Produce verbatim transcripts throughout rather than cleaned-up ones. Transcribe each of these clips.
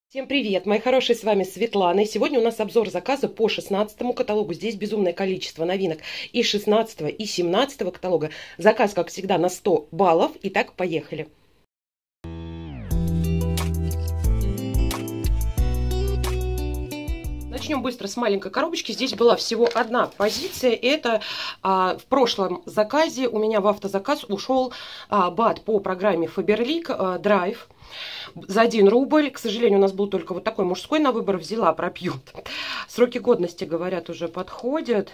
Всем привет, мои хорошие, с вами Светлана. И сегодня у нас обзор заказа по шестнадцатому каталогу. Здесь безумное количество новинок и шестнадцатого, и семнадцатого каталога. Заказ, как всегда, на сто баллов. Итак, поехали. Начнем быстро с маленькой коробочки. Здесь была всего одна позиция. Это а, в прошлом заказе у меня в автозаказ ушел а, бат по программе Faberlic а, Drive. За один рубль. К сожалению, у нас был только вот такой мужской на выбор. Взяла, пропьют. Сроки годности, говорят, уже подходят.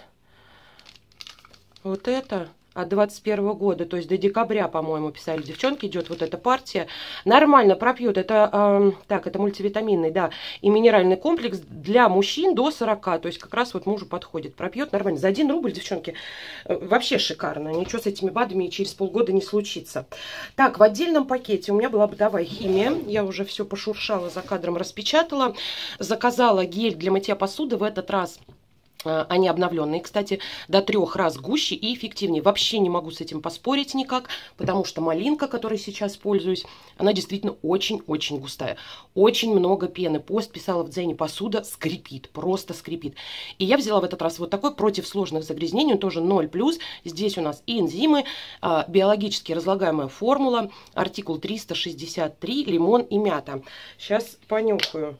Вот это от двадцать первого года, то есть до декабря, по-моему, писали девчонки, идет вот эта партия. Нормально пропьют. Это, э, так, это мультивитаминный, да, и минеральный комплекс для мужчин до сорока. То есть как раз вот мужу подходит. Пропьет нормально. За один рубль, девчонки, э, вообще шикарно. Ничего с этими БАДами через полгода не случится. Так, в отдельном пакете у меня была бытовая химия. Я уже все пошуршала, за кадром распечатала. Заказала гель для мытья посуды. В этот раз они обновленные, кстати, до трех раз гуще и эффективнее. Вообще не могу с этим поспорить никак, потому что малинка, которой сейчас пользуюсь, она действительно очень-очень густая. Очень много пены. Пост писала в Дзене, посуда скрипит, просто скрипит. И я взяла в этот раз вот такой против сложных загрязнений, он тоже ноль плюс. Здесь у нас и энзимы, биологически разлагаемая формула, артикул триста шестьдесят три, лимон и мята. Сейчас понюхаю.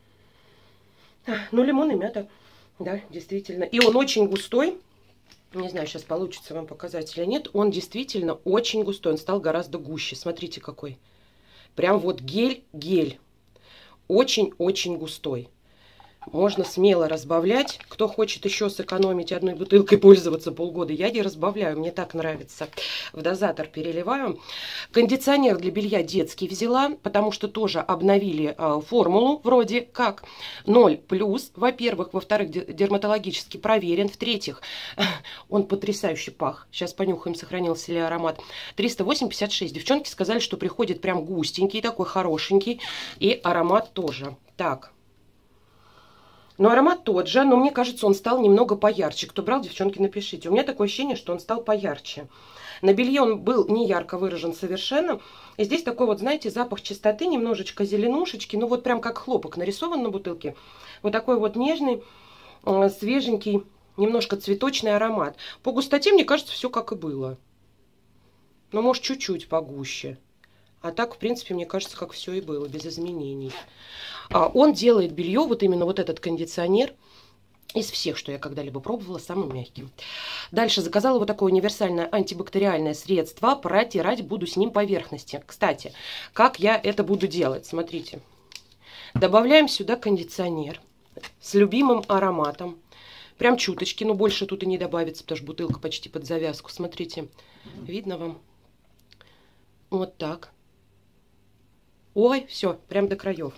Ну, лимон и мята. Да, действительно. И он очень густой. Не знаю, сейчас получится вам показать или нет. Он действительно очень густой. Он стал гораздо гуще. Смотрите, какой. Прям вот гель-гель. Очень-очень густой. Можно смело разбавлять. Кто хочет еще сэкономить одной бутылкой, пользоваться полгода, я не разбавляю. Мне так нравится. В дозатор переливаю. Кондиционер для белья детский взяла, потому что тоже обновили э, формулу вроде как. ноль плюс, во-первых. Во-вторых, дерматологически проверен. В-третьих, он потрясающе пах. Сейчас понюхаем, сохранился ли аромат. триста восемь пятьдесят шесть. Девчонки сказали, что приходит прям густенький, такой хорошенький. И аромат тоже. Так. Но аромат тот же, но мне кажется, он стал немного поярче. Кто брал, девчонки, напишите. У меня такое ощущение, что он стал поярче. На белье он был не ярко выражен совершенно. И здесь такой вот, знаете, запах чистоты, немножечко зеленушечки. Ну вот прям как хлопок нарисован на бутылке. Вот такой вот нежный, свеженький, немножко цветочный аромат. По густоте, мне кажется, все как и было. Но может чуть-чуть погуще. А так, в принципе, мне кажется, как все и было, без изменений. А он делает белье, вот именно вот этот кондиционер, из всех, что я когда-либо пробовала, самым мягким. Дальше заказала вот такое универсальное антибактериальное средство. Протирать буду с ним поверхности. Кстати, как я это буду делать? Смотрите. Добавляем сюда кондиционер с любимым ароматом. Прям чуточки, но больше тут и не добавится, потому что бутылка почти под завязку. Смотрите, видно вам? Вот так. Ой, все, прям до краев.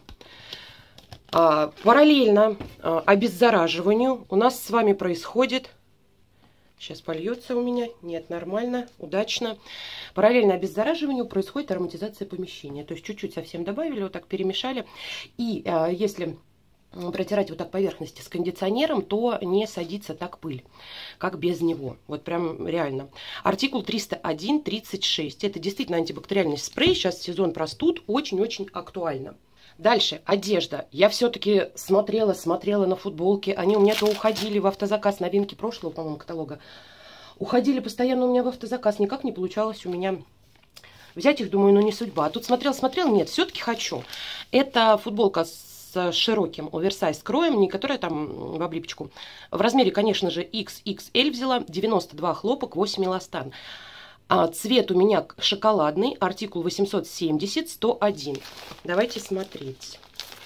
А, параллельно а, обеззараживанию у нас с вами происходит... Сейчас польется у меня. Нет, нормально, удачно. Параллельно обеззараживанию происходит ароматизация помещения. То есть чуть-чуть совсем добавили, вот так перемешали. И а, если протирать вот так поверхности с кондиционером, то не садится так пыль, как без него. Вот прям реально. Артикул триста один тридцать шесть. Это действительно антибактериальный спрей. Сейчас сезон простуд. Очень-очень актуально. Дальше, одежда. Я все-таки смотрела, смотрела на футболки. Они у меня то уходили в автозаказ, новинки прошлого, по-моему, каталога. Уходили постоянно у меня в автозаказ. Никак не получалось у меня взять их. Думаю, ну не судьба. А тут смотрел, смотрел. Нет, все-таки хочу. Это футболка с с широким оверсайз кроем, не которая там в облипочку. В размере, конечно же, икс икс эль взяла, девяносто два хлопок, восемь эластан. А цвет у меня шоколадный, артикул восемьсот семьдесят сто один. Давайте смотреть.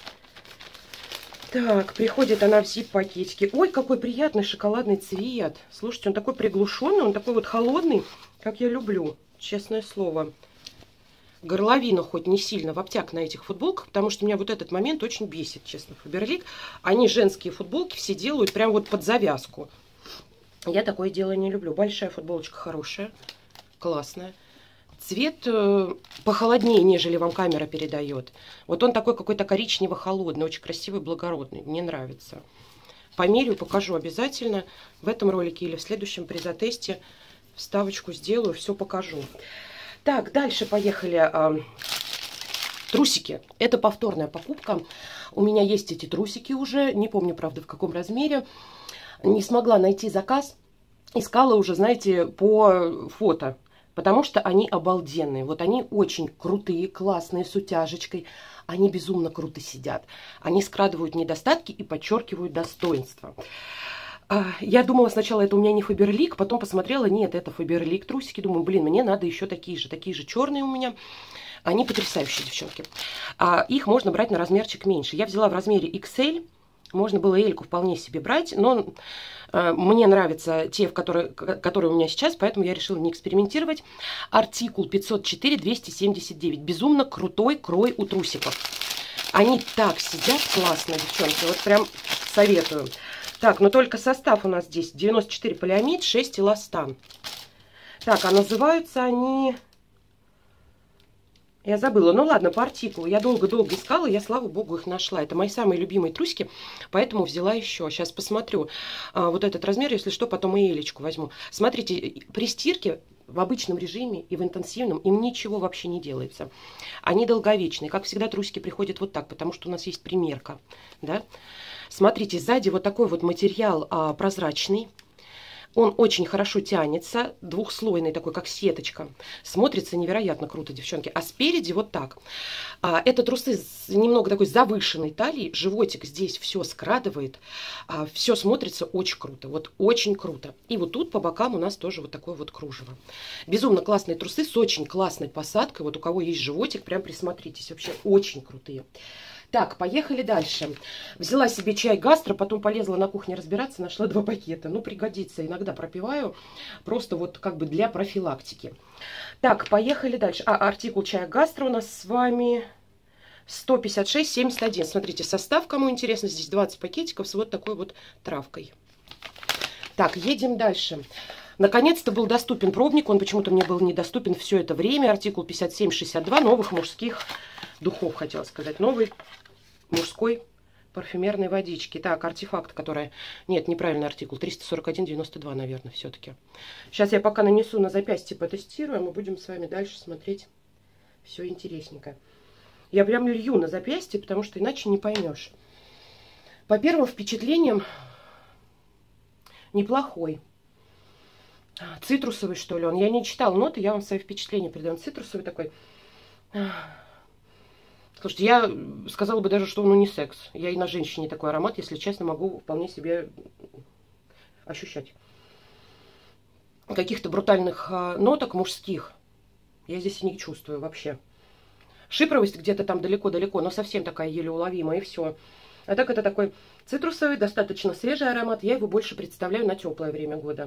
Так, приходит она в зип-пакетике. Ой, какой приятный шоколадный цвет. Слушайте, он такой приглушенный, он такой вот холодный, как я люблю, честное слово. Горловина хоть не сильно в обтяг на этих футболках, потому что меня вот этот момент очень бесит, честно, Faberlic. Они женские футболки все делают прям вот под завязку. Я такое дело не люблю. Большая футболочка хорошая, классная. Цвет э, похолоднее, нежели вам камера передает. Вот он такой какой-то коричнево-холодный, очень красивый, благородный. Мне нравится. Померю, покажу обязательно в этом ролике или в следующем при затесте. Вставочку сделаю, все покажу. Так, дальше поехали. Трусики. Это повторная покупка. У меня есть эти трусики уже. Не помню, правда, в каком размере. Не смогла найти заказ. Искала уже, знаете, по фото. Потому что они обалденные. Вот они очень крутые, классные, с утяжечкой. Они безумно круто сидят. Они скрадывают недостатки и подчеркивают достоинства. Я думала сначала, это у меня не Фаберлик, потом посмотрела, нет, это Фаберлик трусики. Думаю, блин, мне надо еще такие же, такие же черные у меня. Они потрясающие, девчонки. А их можно брать на размерчик меньше. Я взяла в размере икс эль. Можно было эльку вполне себе брать, но э, мне нравятся те, в которые, которые у меня сейчас, поэтому я решила не экспериментировать. Артикул пятьсот четыре двести семьдесят девять. Безумно крутой крой у трусиков. Они так сидят классно, девчонки. Вот прям советую. Так, но только состав у нас здесь девяносто четыре полиамид, шесть эластан. Так, а называются они... Я забыла. Ну ладно, по артикулу. Я долго-долго искала, я, слава богу, их нашла. Это мои самые любимые трусики, поэтому взяла еще. Сейчас посмотрю а, вот этот размер, если что, потом и элечку возьму. Смотрите, при стирке в обычном режиме и в интенсивном им ничего вообще не делается. Они долговечные. Как всегда, трусики приходят вот так, потому что у нас есть примерка. Да? Смотрите, сзади вот такой вот материал а, прозрачный. Он очень хорошо тянется, двухслойный такой, как сеточка. Смотрится невероятно круто, девчонки. А спереди вот так. А, это трусы с немного такой завышенной талией. Животик здесь все скрадывает. А, все смотрится очень круто. Вот очень круто. И вот тут по бокам у нас тоже вот такое вот кружево. Безумно классные трусы с очень классной посадкой. Вот у кого есть животик, прям присмотритесь. Вообще очень крутые. Так, поехали дальше. Взяла себе чай гастро, потом полезла на кухне разбираться, нашла два пакета. Ну, пригодится, иногда пропиваю, просто вот как бы для профилактики. Так, поехали дальше. А, артикул чая гастро у нас с вами сто пятьдесят шесть семьдесят один. Смотрите, состав, кому интересно, здесь двадцать пакетиков с вот такой вот травкой. Так, едем дальше. Наконец-то был доступен пробник, он почему-то мне был недоступен все это время. Артикул пятьдесят семь шестьдесят два, новых мужских духов, хотела сказать. Новый мужской парфюмерной водички. Так, артефакт, которая... Нет, неправильный артикул. триста сорок один девяносто два, наверное, все-таки. Сейчас я пока нанесу на запястье, потестирую, а мы будем с вами дальше смотреть все интересненькое. Я прям лью на запястье, потому что иначе не поймешь. По первым впечатлениям неплохой. Цитрусовый, что ли, он. Я не читала ноты, я вам свои впечатления передам. Цитрусовый такой. Слушайте, я сказала бы даже, что он унисекс. Я и на женщине такой аромат, если честно, могу вполне себе ощущать. Каких-то брутальных ноток мужских я здесь не чувствую вообще. Шипровость где-то там далеко-далеко, но совсем такая еле уловимая, и все. А так это такой цитрусовый, достаточно свежий аромат. Я его больше представляю на теплое время года.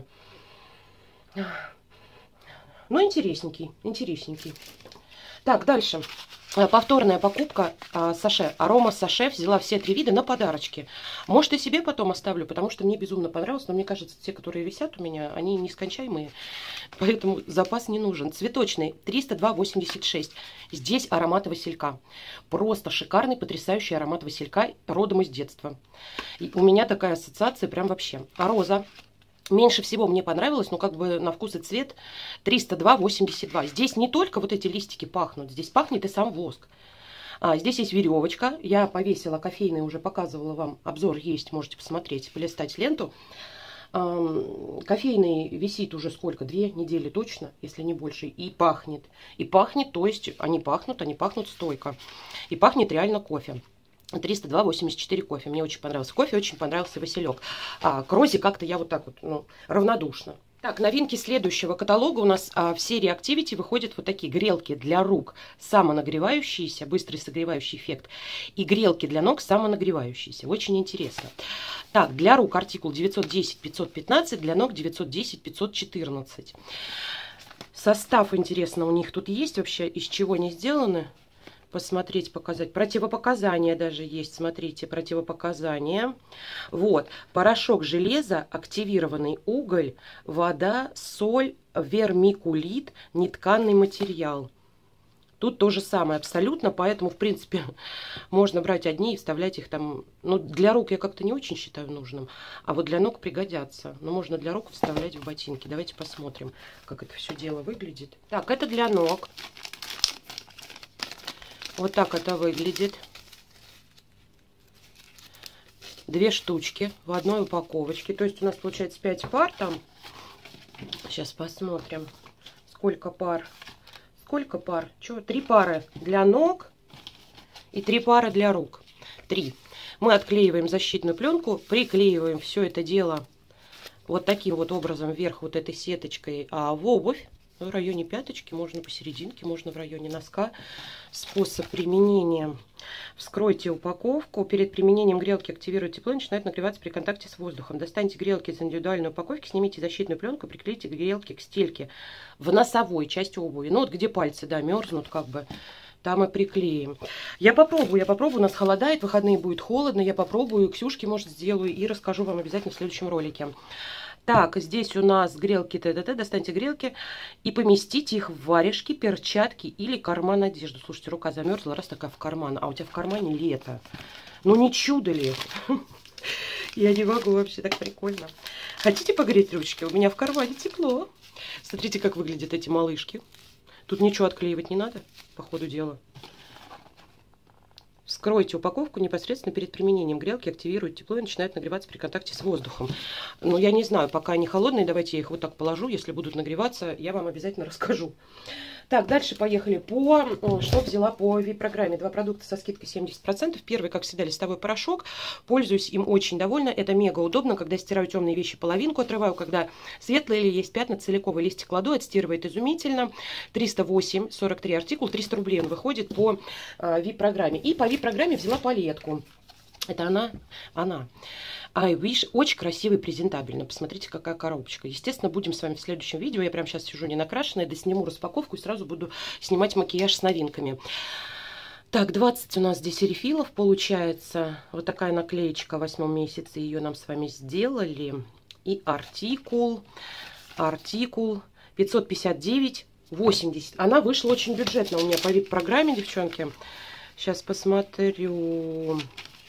Ну, интересненький, интересненький. Так, дальше. Повторная покупка а, саше. Арома саше. Взяла все три вида на подарочки. Может, и себе потом оставлю, потому что мне безумно понравилось. Но мне кажется, те, которые висят у меня, они нескончаемые. Поэтому запас не нужен. Цветочный. триста два восемьдесят шесть. Здесь аромат василька. Просто шикарный, потрясающий аромат василька. Родом из детства. И у меня такая ассоциация прям вообще. А роза. Меньше всего мне понравилось, но как бы на вкус и цвет триста два восемьдесят два. Здесь не только вот эти листики пахнут, здесь пахнет и сам воск. А, здесь есть веревочка. Я повесила кофейный, уже показывала вам. Обзор есть, можете посмотреть, полистать ленту. А, кофейный висит уже сколько? Две недели точно, если не больше. И пахнет. И пахнет, то есть они пахнут, они пахнут стойко. И пахнет реально кофе. триста два восемьдесят четыре кофе. Мне очень понравился кофе, очень понравился василек. А к розе как-то я вот так вот, ну, равнодушна. Так, новинки следующего каталога у нас а, в серии Activity выходят вот такие грелки для рук самонагревающиеся, быстрый согревающий эффект, и грелки для ног самонагревающиеся. Очень интересно. Так, для рук артикул девятьсот десять пятьсот пятнадцать, для ног девятьсот десять пятьсот четырнадцать. Состав, интересно, у них тут есть вообще, из чего они сделаны? Посмотреть, показать. Противопоказания даже есть. Смотрите, противопоказания. Вот. Порошок железа, активированный уголь, вода, соль, вермикулит, нетканный материал. Тут то же самое абсолютно, поэтому, в принципе, можно брать одни и вставлять их там. Ну, для рук я как-то не очень считаю нужным, а вот для ног пригодятся. Но можно для рук вставлять в ботинки. Давайте посмотрим, как это все дело выглядит. Так, это для ног. Вот так это выглядит. Две штучки в одной упаковочке. То есть у нас получается пять пар там. Сейчас посмотрим, сколько пар. Сколько пар? Что? Три пары для ног и три пары для рук. Три. Мы отклеиваем защитную пленку, приклеиваем все это дело вот таким вот образом вверх вот этой сеточкой а в обувь. В районе пяточки, можно посерединке, можно в районе носка. Способ применения. Вскройте упаковку. Перед применением грелки активируйте тепло и начинает нагреваться при контакте с воздухом. Достаньте грелки из индивидуальной упаковки, снимите защитную пленку, приклейте грелки к стельке в носовой части обуви. Ну вот где пальцы, да, мерзнут как бы. Там и приклеим. Я попробую, я попробую. У нас холодает, в выходные будет холодно. Я попробую, Ксюшке, может, сделаю и расскажу вам обязательно в следующем ролике. Так, здесь у нас грелки т.д.т. Достаньте грелки и поместите их в варежки, перчатки или карман одежды. Слушайте, рука замерзла, раз такая в карман. А у тебя в кармане лето. Ну не чудо ли? Я не могу, вообще так прикольно. Хотите погреть ручки? У меня в кармане тепло. Смотрите, как выглядят эти малышки. Тут ничего отклеивать не надо, по ходу дела. Вскройте упаковку непосредственно перед применением грелки, активирует тепло и начинает нагреваться при контакте с воздухом. Ну, я не знаю, пока они холодные, давайте я их вот так положу. Если будут нагреваться, я вам обязательно расскажу. Так, дальше поехали по... Что взяла по ви-программе? Два продукта со скидкой семьдесят процентов. Первый, как всегда, листовой порошок. Пользуюсь им очень довольна. Это мега удобно, когда стираю темные вещи, половинку отрываю, когда светлые или есть пятна, целиковый листик кладу, отстирывает изумительно. триста восемь сорок три артикул, триста рублей он выходит по э, ви-программе. И по ви-программе взяла палетку. Это она? Она. I Wish. Очень красивый, презентабельно. Посмотрите, какая коробочка. Естественно, будем с вами в следующем видео. Я прямо сейчас сижу не накрашенная, да сниму распаковку и сразу буду снимать макияж с новинками. Так, двадцать у нас здесь рефилов получается. Вот такая наклеечка в восьмом месяце. Ее нам с вами сделали. И артикул. Артикул пятьсот пятьдесят девять восемьдесят. Она вышла очень бюджетно у меня по вип-программе, девчонки. Сейчас посмотрю.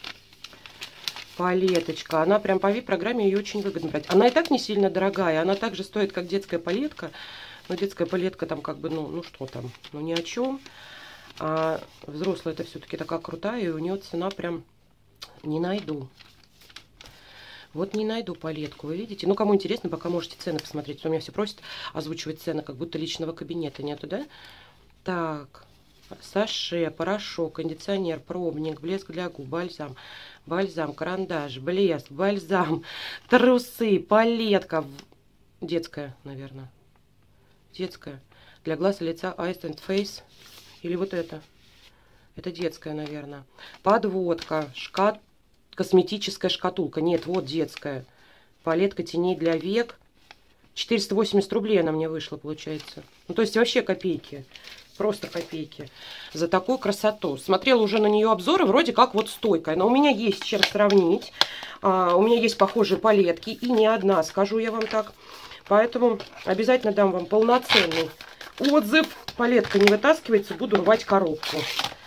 Палеточка. Она прям по вип-программе, ее очень выгодно брать. Она и так не сильно дорогая. Она также стоит, как детская палетка. Но детская палетка там как бы, ну, ну что там, ну ни о чем. А взрослая это все-таки такая крутая. И у нее цена прям не найду. Вот не найду палетку, вы видите? Ну, кому интересно, пока можете цены посмотреть. У меня все просят озвучивать цены, как будто личного кабинета нету, да? Так. Саше, порошок, кондиционер, пробник, блеск для губ, бальзам, бальзам, карандаш, блеск, бальзам, трусы, палетка. Детская, наверное. Детская. Для глаз и лица Eyes and Face. Или вот это. Это детская, наверное. Подводка, шкат, косметическая шкатулка. Нет, вот детская. Палетка теней для век. четыреста восемьдесят рублей она мне вышла, получается. Ну, то есть вообще копейки. Просто копейки за такую красоту. Смотрела уже на нее обзоры, вроде как вот стойкая. Но у меня есть чем сравнить. А, у меня есть похожие палетки. И не одна, скажу я вам так. Поэтому обязательно дам вам полноценный отзыв. Палетка не вытаскивается, буду рвать коробку.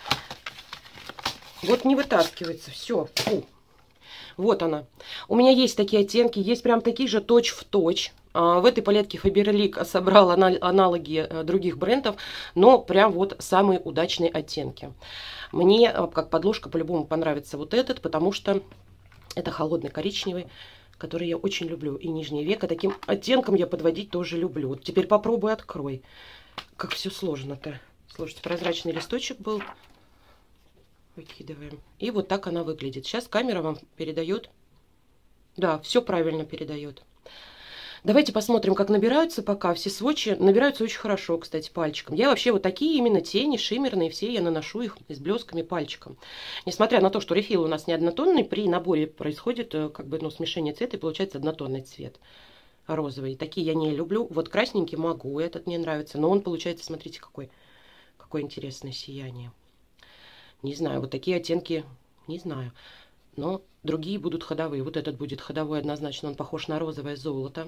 Вот не вытаскивается. Все. Фу. Вот она. У меня есть такие оттенки. Есть прям такие же точь-в-точь. В этой палетке Faberlic собрал аналоги других брендов, но прям вот самые удачные оттенки. Мне как подложка по-любому понравится вот этот, потому что это холодный коричневый, который я очень люблю. И нижнее веко таким оттенком я подводить тоже люблю. Вот теперь попробуй, открой. Как все сложно-то. Слушайте, прозрачный листочек был. Выкидываем. И вот так она выглядит. Сейчас камера вам передает. Да, все правильно передает. Давайте посмотрим, как набираются пока. Все сводчи набираются очень хорошо, кстати, пальчиком. Я вообще вот такие именно тени шиммерные, все я наношу их с блесками пальчиком. Несмотря на то, что рефил у нас не однотонный, при наборе происходит как бы, ну, смешение цвета и получается однотонный цвет. Розовый. Такие я не люблю. Вот красненький могу, этот мне нравится. Но он получается, смотрите, какой, какое интересное сияние. Не знаю, вот такие оттенки, не знаю. Но другие будут ходовые. Вот этот будет ходовой однозначно, он похож на розовое золото.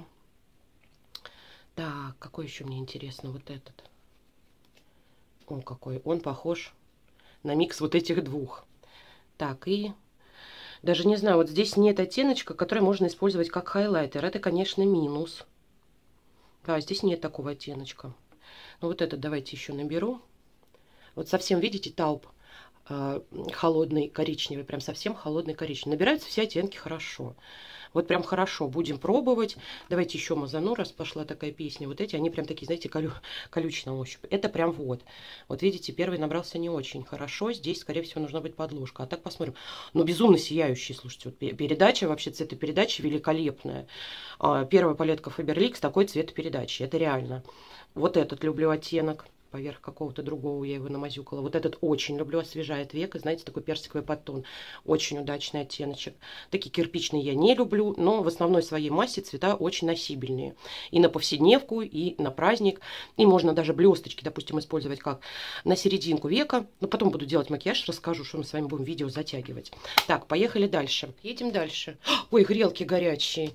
Так, какой еще мне интересно вот этот. О, какой. Он похож на микс вот этих двух. Так, и даже не знаю, вот здесь нет оттеночка, который можно использовать как хайлайтер. Это, конечно, минус. Да, здесь нет такого оттеночка. Ну, вот этот давайте еще наберу. Вот совсем, видите, тауп. э, холодный коричневый, прям совсем холодный коричневый. Набираются все оттенки хорошо. Вот прям хорошо. Будем пробовать. Давайте еще мазану, раз пошла такая песня. Вот эти, они прям такие, знаете, колю, колючие на ощупь. Это прям вот. Вот видите, первый набрался не очень хорошо. Здесь, скорее всего, нужна быть подложка. А так посмотрим. Ну, безумно сияющий, слушайте. Вот передача, вообще цветопередача великолепная. Первая палетка Faberlic с такой цветопередачей. Это реально. Вот этот люблю оттенок. Поверх какого-то другого я его намазюкала. Вот этот очень люблю, освежает века. Знаете, такой персиковый подтон. Очень удачный оттеночек. Такие кирпичные я не люблю, но в основной своей массе цвета очень носибельные. И на повседневку, и на праздник. И можно даже блесточки, допустим, использовать как на серединку века. Но потом буду делать макияж, расскажу, что мы с вами будем видео затягивать. Так, поехали дальше. Едем дальше. Ой, грелки горячие.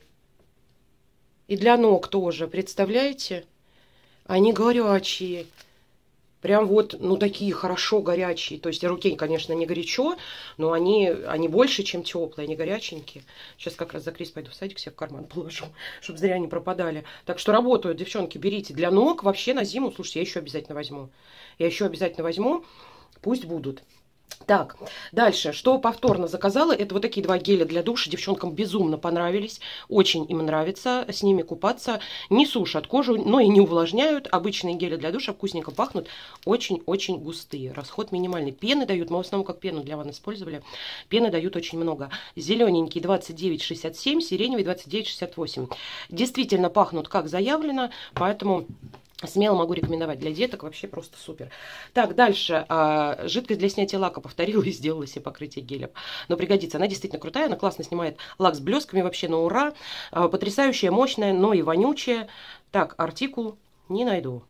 И для ног тоже, представляете? Они горячие. Прям вот, ну, такие хорошо горячие. То есть руке, конечно, не горячо, но они, они больше, чем теплые, они горяченькие. Сейчас как раз за Крис пойду в садик, себе в карман положу, чтобы зря не пропадали. Так что работают, девчонки, берите. Для ног вообще на зиму, слушайте, я еще обязательно возьму. Я еще обязательно возьму, пусть будут. Так, дальше, что повторно заказала, это вот такие два геля для душа, девчонкам безумно понравились, очень им нравится с ними купаться, не сушат кожу, но и не увлажняют, обычные гели для душа вкусненько пахнут, очень-очень густые, расход минимальный, пены дают, мы в основном как пену для ванн использовали, пены дают очень много, зелененький двадцать девять шестьдесят семь, сиреневый двадцать девять шестьдесят восемь, действительно пахнут как заявлено, поэтому... Смело могу рекомендовать для деток, вообще просто супер. Так, дальше. А, жидкость для снятия лака повторила и сделала себе покрытие гелем. Но пригодится. Она действительно крутая, она классно снимает лак с блесками, вообще на ура. А, потрясающая, мощная, но и вонючая. Так, артикул не найду.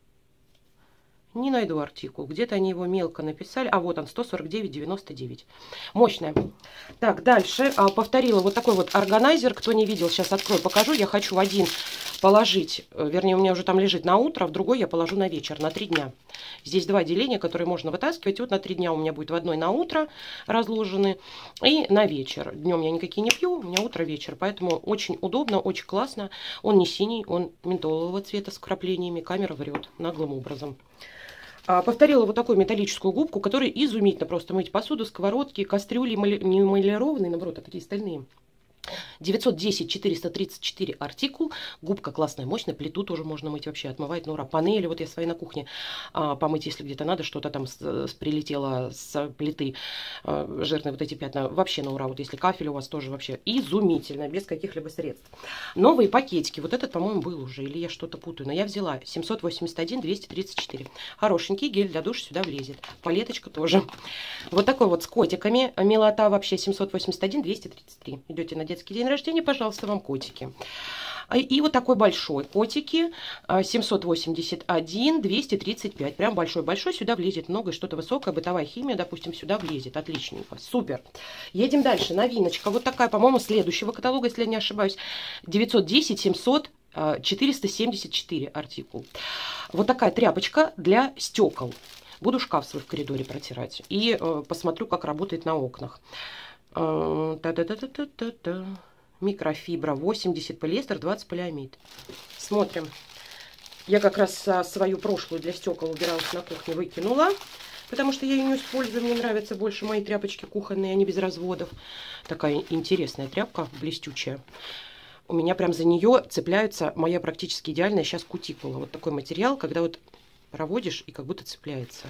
Не найду артикул. Где-то они его мелко написали. А вот он, сто сорок девять девяносто девять. Мощная. Так, дальше. А, повторила вот такой вот органайзер. Кто не видел, сейчас открою, покажу. Я хочу в один положить, вернее, у меня уже там лежит на утро, а в другой я положу на вечер, на три дня. Здесь два деления, которые можно вытаскивать. И вот на три дня у меня будет в одной на утро разложены и на вечер. Днем я никакие не пью, у меня утро-вечер. Поэтому очень удобно, очень классно. Он не синий, он ментолового цвета с вкраплениями. Камера врет наглым образом. Повторила вот такую металлическую губку, которая изумительно просто мыть посуду, сковородки, кастрюли, не эмалированные, наоборот, а такие стальные. девятьсот десять четыреста тридцать четыре артикул. Губка классная, мощная. Плиту тоже можно мыть вообще. Отмывает на ура. Панели. Вот я свои на кухне а, помыть, если где-то надо. Что-то там с, с, прилетело с плиты. А, жирные вот эти пятна. Вообще на ура. Вот если кафель у вас тоже вообще изумительно. Без каких-либо средств. Новые пакетики. Вот этот, по-моему, был уже. Или я что-то путаю. Но я взяла. семьсот восемьдесят один двести тридцать четыре. Хорошенький гель для душа сюда влезет. Палеточка тоже. Вот такой вот с котиками. Милота вообще семьсот восемьдесят один двести тридцать три. Идете на детский день рождения, пожалуйста, вам котики. И вот такой большой котики, семьсот восемьдесят один двести тридцать пять. Прям большой-большой, сюда влезет много, что-то высокое, бытовая химия, допустим, сюда влезет. Отличненько, супер. Едем дальше, новиночка. Вот такая, по-моему, следующего каталога, если я не ошибаюсь. девятьсот десять семьсот четыреста семьдесят четыре артикул. Вот такая тряпочка для стекол. Буду шкаф свой в коридоре протирать. И э, посмотрю, как работает на окнах. Та-та-та-та-та-та. Микрофибра восемьдесят, полиэстер двадцать, полиамид. Смотрим. Я как раз свою прошлую для стекол убиралась на кухне, выкинула, потому что я ее не использую. Мне нравятся больше мои тряпочки кухонные, они без разводов. Такая интересная тряпка, блестючая. У меня прям за нее цепляется моя практически идеальная сейчас кутикула. Вот такой материал, когда вот проводишь и как будто цепляется.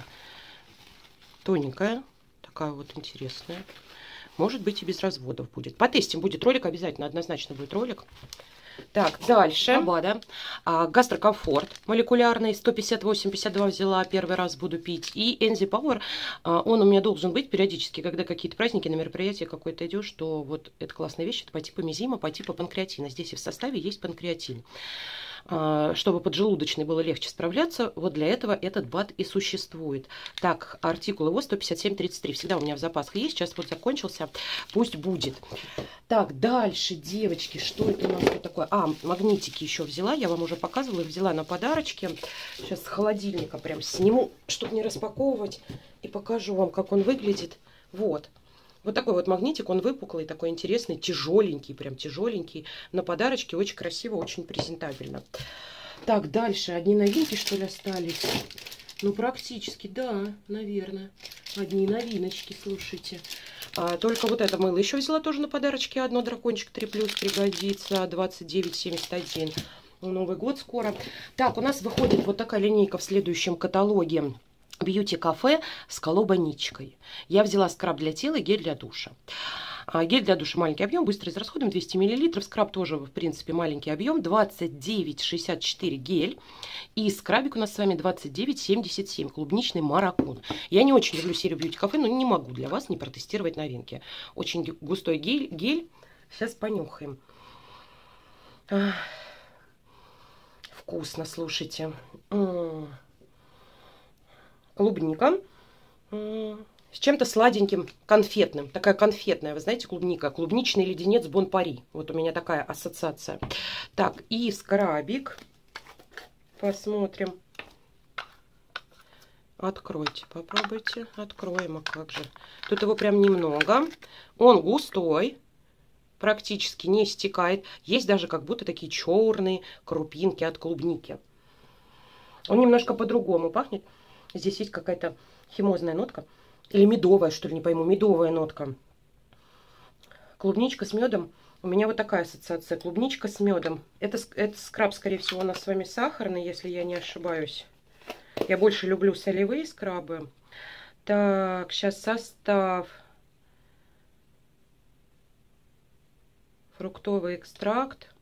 Тоненькая, такая вот интересная. Может быть, и без разводов будет. Потестим, будет ролик, обязательно, однозначно будет ролик. Так, дальше. Абада. А, гастрокомфорт молекулярный, сто пятьдесят восемь пятьдесят два взяла, первый раз буду пить. И Энзи Пауэр, а, он у меня должен быть периодически, когда какие-то праздники, на мероприятие какое-то идешь, что вот это классная вещь, это по типу мезима, по типу панкреатина. Здесь и в составе есть панкреатин. Чтобы поджелудочной было легче справляться, вот для этого этот БАД и существует. Так, артикул его сто пятьдесят семь тридцать три. Всегда у меня в запасах есть, сейчас вот закончился, пусть будет. Так, дальше, девочки, что это у нас тут такое? А, магнитики еще взяла, я вам уже показывала, их взяла на подарочки. Сейчас с холодильника прям сниму, чтобы не распаковывать, и покажу вам, как он выглядит. Вот. Вот такой вот магнитик, он выпуклый, такой интересный, тяжеленький, прям тяжеленький. На подарочке очень красиво, очень презентабельно. Так, дальше. Одни новинки, что ли, остались? Ну, практически, да, наверное. Одни новиночки, слушайте. А, только вот это мыло еще взяла тоже на подарочке. Одно дракончик три плюс пригодится. двадцать девять семьдесят один. Новый год скоро. Так, у нас выходит вот такая линейка в следующем каталоге. Бьюти-кафе с колобаничкой. Я взяла скраб для тела и гель для душа. А, гель для душа маленький объем, быстро израсходуем, двести миллилитров. Скраб тоже, в принципе, маленький объем, двадцать девять шестьдесят четыре гель. И скрабик у нас с вами двадцать девять семьдесят семь, клубничный маракун. Я не очень люблю серию бьюти-кафе, но не могу для вас не протестировать новинки. Очень густой гель. гель. Сейчас понюхаем. Ах, вкусно, слушайте. М-м. Клубника. М-м. С чем-то сладеньким, конфетным. Такая конфетная, вы знаете, клубника. Клубничный леденец Бон Пари. Вот у меня такая ассоциация. Так, и скрабик. Посмотрим. Откройте, попробуйте. Откроем, а как же. Тут его прям немного. Он густой. Практически не стекает. Есть даже как будто такие черные крупинки от клубники. Он немножко по-другому пахнет. Здесь есть какая-то химозная нотка. Или медовая, что ли, не пойму. Медовая нотка. Клубничка с медом. У меня вот такая ассоциация. Клубничка с медом. Это, это скраб, скорее всего, у нас с вами сахарный, если я не ошибаюсь. Я больше люблю солевые скрабы. Так, сейчас состав. Фруктовый экстракт.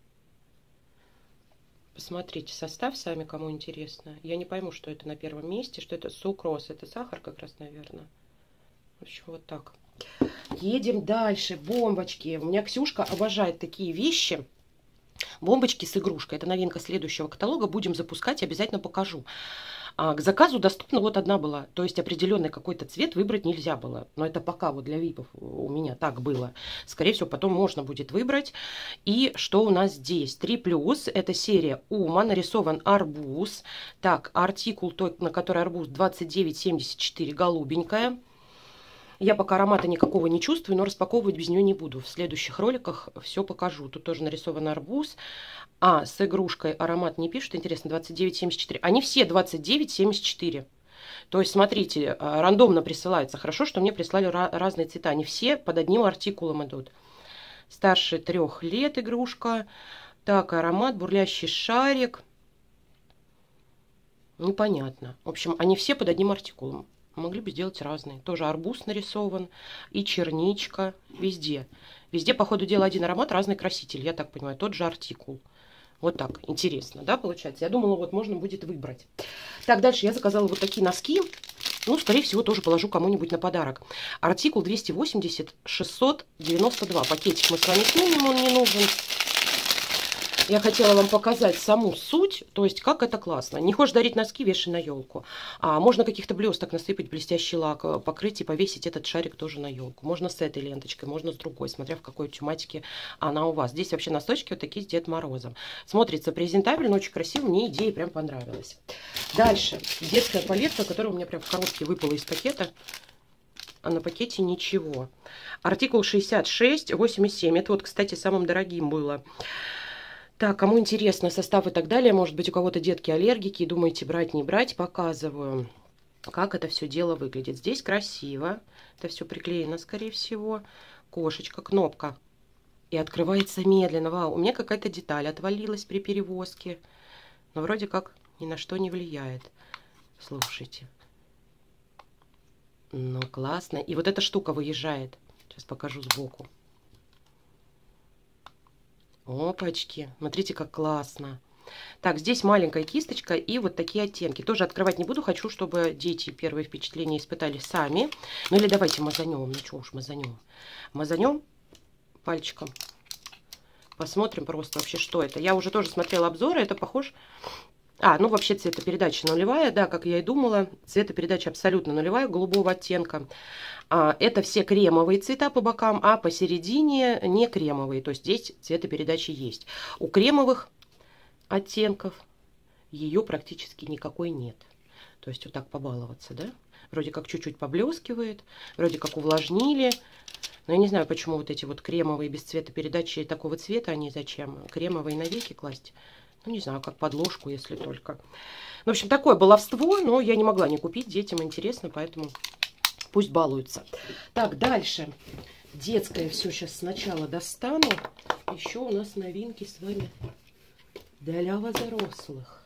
Посмотрите состав сами, кому интересно. Я не пойму, что это на первом месте, что это сукроз. Это сахар как раз, наверное. В общем, вот так. Едем дальше. Бомбочки. У меня Ксюшка обожает такие вещи. Бомбочки с игрушкой. Это новинка следующего каталога. Будем запускать, обязательно покажу. А к заказу доступна вот одна была. То есть определенный какой-то цвет выбрать нельзя было. Но это пока вот для випов у меня так было. Скорее всего, потом можно будет выбрать. И что у нас здесь? три плюс. Это серия Ума. Нарисован арбуз. Так, артикул, на который арбуз двадцать девять семьдесят четыре. Голубенькая. Я пока аромата никакого не чувствую, но распаковывать без нее не буду. В следующих роликах все покажу. Тут тоже нарисован арбуз. А, с игрушкой аромат не пишут. Интересно, двадцать девять семьдесят четыре. Они все двадцать девять семьдесят четыре. То есть, смотрите, рандомно присылается. Хорошо, что мне прислали разные цвета. Они все под одним артикулом идут. Старше трех лет игрушка. Так, аромат, бурлящий шарик. Непонятно. В общем, они все под одним артикулом. Могли бы сделать разные. Тоже арбуз нарисован. И черничка. Везде. Везде, по ходу дела, один аромат, разный краситель. Я так понимаю, тот же артикул. Вот так. Интересно, да, получается? Я думала, вот можно будет выбрать. Так, дальше я заказала вот такие носки. Ну, скорее всего, тоже положу кому-нибудь на подарок. Артикул двести восемьдесят шестьсот девяносто два. Пакетик мы с вами снимем, он не нужен. Я хотела вам показать саму суть, то есть как это классно. Не хочешь дарить носки, вешай на елку. А можно каких-то блесток насыпать, блестящий лак, покрыть и повесить этот шарик тоже на елку. Можно с этой ленточкой, можно с другой, смотря в какой тематике она у вас. Здесь вообще носочки вот такие с Дедом Морозом. Смотрится презентабельно, очень красиво, мне идея прям понравилась. Дальше. Детская палетка, которая у меня прям в коробке выпала из пакета. А на пакете ничего. Артикул шестьдесят шесть восемьдесят семь. Это вот, кстати, самым дорогим было. Так, кому интересно состав и так далее, может быть, у кого-то детки аллергики, и думаете, брать, не брать, показываю, как это все дело выглядит. Здесь красиво, это все приклеено, скорее всего, кошечка, кнопка, и открывается медленно. Вау, у меня какая-то деталь отвалилась при перевозке, но вроде как ни на что не влияет. Слушайте. Ну, классно. И вот эта штука выезжает. Сейчас покажу сбоку. Опачки, смотрите, как классно. Так, здесь маленькая кисточка и вот такие оттенки. Тоже открывать не буду, хочу, чтобы дети первые впечатления испытали сами. Ну или давайте мазанем, ну что уж мазанем. Мазанем пальчиком. Посмотрим просто вообще, что это. Я уже тоже смотрела обзоры, это похож... А, ну вообще цветопередача нулевая, да, как я и думала. Цветопередача абсолютно нулевая, голубого оттенка. А, это все кремовые цвета по бокам, а посередине не кремовые. То есть здесь цветопередача есть. У кремовых оттенков ее практически никакой нет. То есть вот так побаловаться, да? Вроде как чуть-чуть поблескивает, вроде как увлажнили. Но я не знаю, почему вот эти вот кремовые без цветопередачи такого цвета, они зачем? Кремовые на веки класть. Ну, не знаю, как подложку, если только. В общем, такое баловство, но я не могла не купить. Детям интересно, поэтому пусть балуются. Так, дальше. Детское все сейчас сначала достану. Еще у нас новинки с вами для взрослых.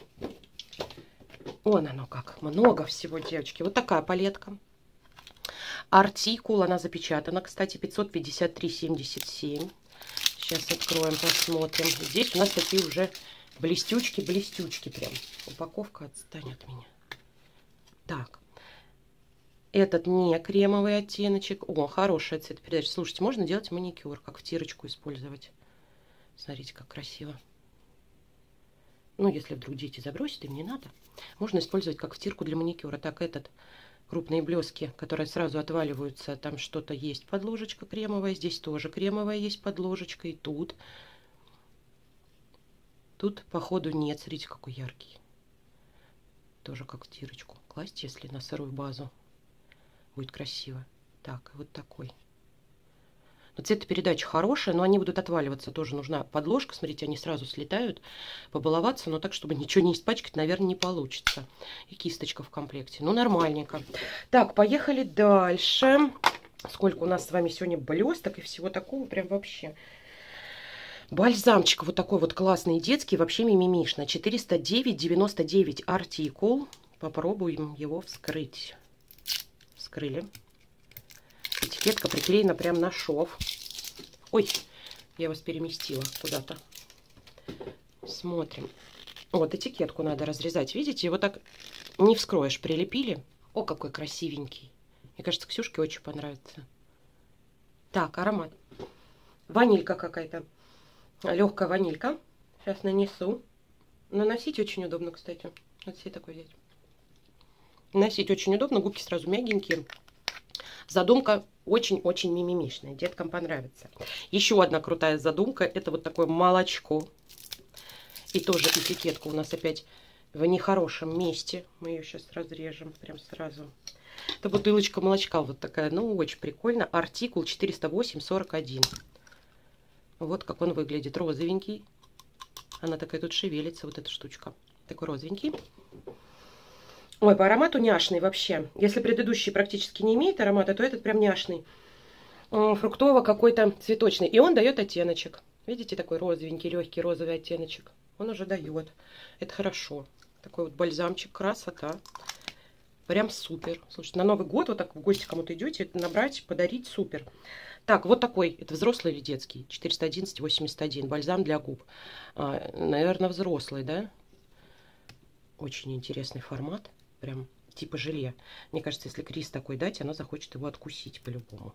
Вон оно как. Много всего, девочки. Вот такая палетка. Артикул. Она запечатана, кстати, пятьсот пятьдесят три семьдесят семь. Сейчас откроем, посмотрим. Здесь у нас такие уже блестючки-блестючки прям. Упаковка отстань от меня. Так. Этот не кремовый оттеночек. О, хорошая цветопередача. Слушайте, можно делать маникюр, как втирочку использовать. Смотрите, как красиво. Ну, если вдруг дети забросят, им не надо. Можно использовать как втирку для маникюра. Так, этот крупные блески, которые сразу отваливаются. Там что-то есть подложечка кремовая. Здесь тоже кремовая есть подложечка. И тут. Тут, походу, нет. Смотрите, какой яркий. Тоже как втирочку класть, если на сырую базу. Будет красиво. Так, вот такой. Но цветопередача хорошая, но они будут отваливаться. Тоже нужна подложка. Смотрите, они сразу слетают. Побаловаться, но так, чтобы ничего не испачкать, наверное, не получится. И кисточка в комплекте. Ну, нормальненько. Так, поехали дальше. Сколько у нас с вами сегодня блесток и всего такого. Прям вообще. Бальзамчик вот такой вот классный детский. Вообще мимимишно. четыреста девять девяносто девять артикул. Попробуем его вскрыть. Вскрыли. Этикетка приклеена прям на шов. Ой, я вас переместила куда-то. Смотрим. Вот этикетку надо разрезать. Видите, его так не вскроешь. Прилепили. О, какой красивенький. Мне кажется, Ксюшке очень понравится. Так, аромат. Ванилька какая-то. Легкая ванилька. Сейчас нанесу. Наносить очень удобно, кстати. Вот себе такой взять. Носить очень удобно, губки сразу мягенькие. Задумка очень-очень мимимишная, деткам понравится. Еще одна крутая задумка, это вот такое молочко. И тоже этикетка у нас опять в нехорошем месте. Мы ее сейчас разрежем прям сразу. Это бутылочка молочка вот такая, ну очень прикольно. Артикул четыреста восемь сорок один. Вот как он выглядит, розовенький. Она такая тут шевелится, вот эта штучка. Такой розовенький. Ой, по аромату няшный вообще. Если предыдущий практически не имеет аромата, то этот прям няшный. Фруктово какой-то цветочный. И он дает оттеночек. Видите, такой розовенький, легкий розовый оттеночек. Он уже дает. Это хорошо. Такой вот бальзамчик, красота. Прям супер. Слушайте, на Новый год вот так в гости кому-то идете, это набрать, подарить, супер. Так, вот такой. Это взрослый или детский? четыреста одиннадцать восемьдесят один. Бальзам для губ. А, наверное, взрослый, да? Очень интересный формат. Прям типа желе. Мне кажется, если Крис такой дать, она захочет его откусить по-любому.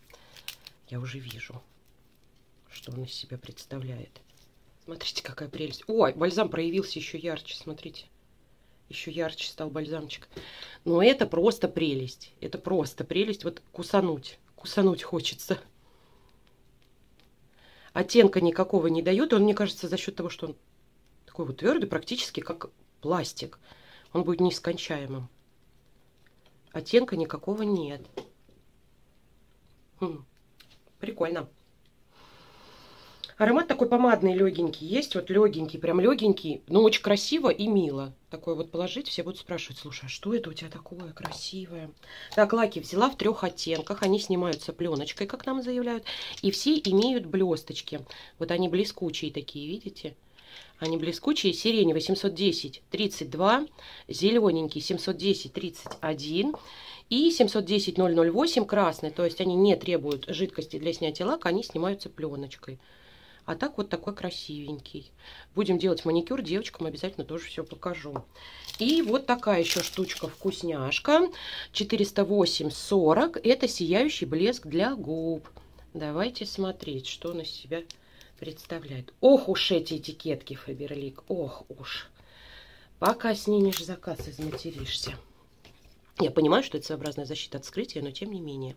Я уже вижу, что он из себя представляет. Смотрите, какая прелесть. Ой, бальзам проявился еще ярче, смотрите. Еще ярче стал бальзамчик. Но это просто прелесть. Это просто прелесть. Вот кусануть. Кусануть хочется. Оттенка никакого не дает. Он, мне кажется, за счет того, что он такой вот твердый, практически как пластик. Он будет нескончаемым. Оттенка никакого нет. Хм, прикольно. Аромат такой помадный, легенький. Есть вот легенький, прям легенький. Но очень красиво и мило. Такой вот положить, все будут спрашивать: слушай, а что это у тебя такое красивое? Так, лаки взяла в трех оттенках. Они снимаются пленочкой, как нам заявляют. И все имеют блесточки. Вот они блескучие такие, видите? Они блескучие. Сиреневый семьсот десять тридцать два, зелененький семьсот десять тридцать один и семьсот десять ноль ноль восемь красный. То есть они не требуют жидкости для снятия лака, они снимаются пленочкой. А так вот такой красивенький. Будем делать маникюр, девочкам обязательно тоже все покажу. И вот такая еще штучка-вкусняшка. четыреста восемь сорок. Это сияющий блеск для губ. Давайте смотреть, что он из себя представляет. Ох уж эти этикетки, Фаберлик. Ох уж. Пока снимешь заказ, изматеришься. Я понимаю, что это своеобразная защита от вскрытия, но тем не менее.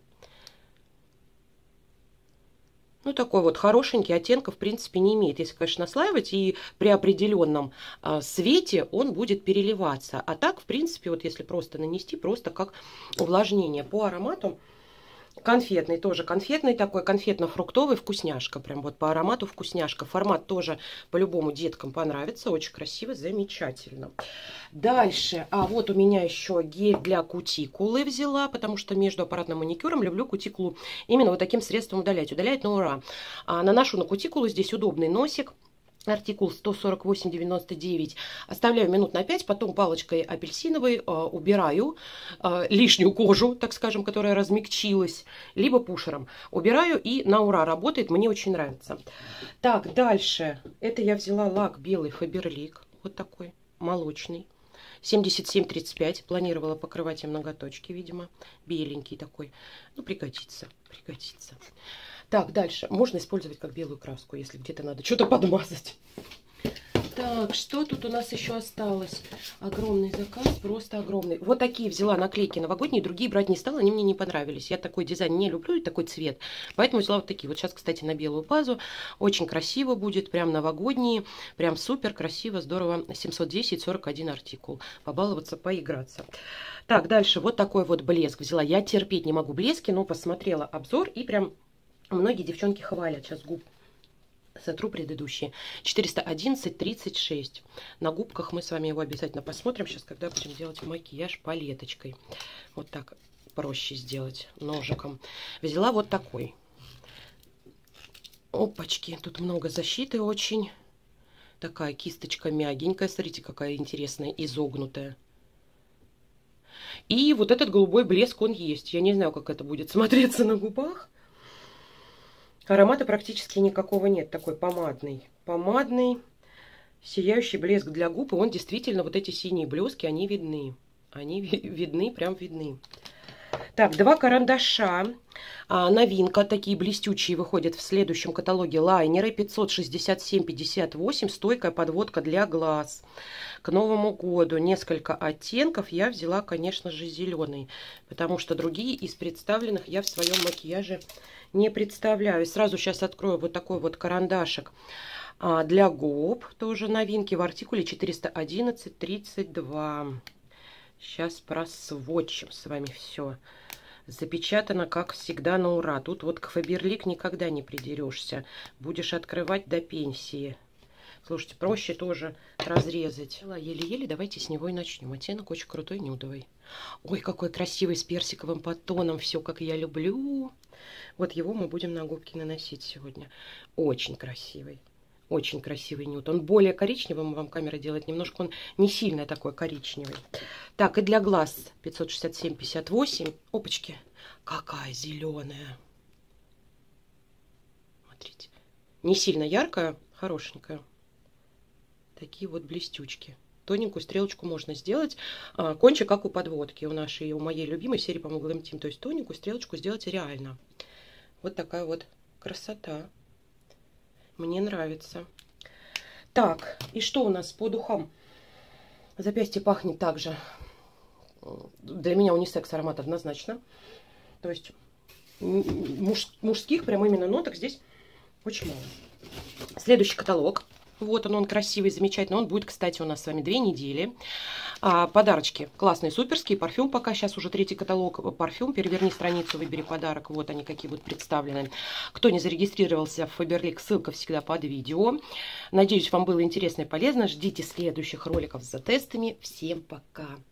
Ну, такой вот хорошенький, оттенка, в принципе, не имеет. Если, конечно, наслаивать, и при определенном а, свете он будет переливаться. А так, в принципе, вот если просто нанести, просто как увлажнение. По аромату Конфетный тоже, конфетный такой, конфетно-фруктовый, вкусняшка, прям вот по аромату вкусняшка. Формат тоже по-любому деткам понравится, очень красиво, замечательно. Дальше, а вот у меня еще гель для кутикулы взяла, потому что между аппаратным маникюром люблю кутикулу именно вот таким средством удалять, удаляет на ура. А наношу на кутикулу, здесь удобный носик. Артикул сто сорок восемь девяносто девять. Оставляю минут на пять, потом палочкой апельсиновой э, убираю э, лишнюю кожу, так скажем, которая размягчилась, либо пушером. Убираю, и на ура работает, мне очень нравится. Так, дальше. Это я взяла лак белый Фаберлик, вот такой, молочный. семьдесят семь тридцать пять. Планировала покрывать им ноготочки, видимо. Беленький такой. Ну, пригодится, пригодится. Так, дальше. Можно использовать как белую краску, если где-то надо что-то подмазать. Так, что тут у нас еще осталось? Огромный заказ, просто огромный. Вот такие взяла наклейки новогодние, другие брать не стала, они мне не понравились. Я такой дизайн не люблю, и такой цвет, поэтому взяла вот такие. Вот сейчас, кстати, на белую базу. Очень красиво будет, прям новогодние, прям супер красиво, здорово. семьсот десять сорок один артикул. Побаловаться, поиграться. Так, дальше вот такой вот блеск взяла. Я терпеть не могу блески, но посмотрела обзор и прям... Многие девчонки хвалят. Сейчас губ сотру предыдущие. четыреста одиннадцать тридцать шесть. На губках мы с вами его обязательно посмотрим. Сейчас, когда будем делать макияж палеточкой. Вот так проще сделать ножиком. Взяла вот такой. Опачки. Тут много защиты очень. Такая кисточка мягенькая. Смотрите, какая интересная, изогнутая. И вот этот голубой блеск, он есть. Я не знаю, как это будет смотреться на губах. Аромата практически никакого нет. Такой помадный. Помадный, сияющий блеск для губ. И он действительно, вот эти синие блески, они видны. Они видны, прям видны. Так, два карандаша. А, новинка. Такие блестючие выходят в следующем каталоге. Лайнеры пятьсот шестьдесят семь пятьдесят восемь. Стойкая подводка для глаз. К Новому году несколько оттенков. Я взяла, конечно же, зеленый. Потому что другие из представленных я в своем макияже не представляю. Сразу сейчас открою вот такой вот карандашик а, для губ. Тоже новинки в артикуле четыреста одиннадцать тридцать два. Сейчас просводчим с вами все. Запечатано, как всегда, на ура. Тут вот к Фаберлик никогда не придерешься. Будешь открывать до пенсии. Слушайте, проще тоже разрезать. Еле-еле, давайте с него и начнем. Оттенок очень крутой, нюдовый. Ой, какой красивый, с персиковым подтоном. Все, как я люблю. Вот его мы будем на губки наносить сегодня. Очень красивый. Очень красивый нюд. Он более коричневым вам камера делает. Немножко он не сильно такой коричневый. Так, и для глаз пятьсот шестьдесят семь пятьдесят восемь. Опачки, какая зеленая. Смотрите. Не сильно яркая, хорошенькая. Такие вот блестючки. Тоненькую стрелочку можно сделать. А, кончик, как у подводки. У нашей, у моей любимой серии, по-моему, Glam Team. То есть тоненькую стрелочку сделать реально. Вот такая вот красота. Мне нравится. Так, и что у нас по духам? Запястье пахнет также. Для меня унисекс аромат однозначно. То есть муж, мужских прям именно ноток здесь очень мало. Следующий каталог. Вот он, он красивый, замечательный. Он будет, кстати, у нас с вами две недели. А, подарочки классные, суперские. Парфюм пока, сейчас уже третий каталог. Парфюм, переверни страницу, выбери подарок. Вот они какие будут представлены. Кто не зарегистрировался в Фаберлик, ссылка всегда под видео. Надеюсь, вам было интересно и полезно. Ждите следующих роликов за тестами. Всем пока!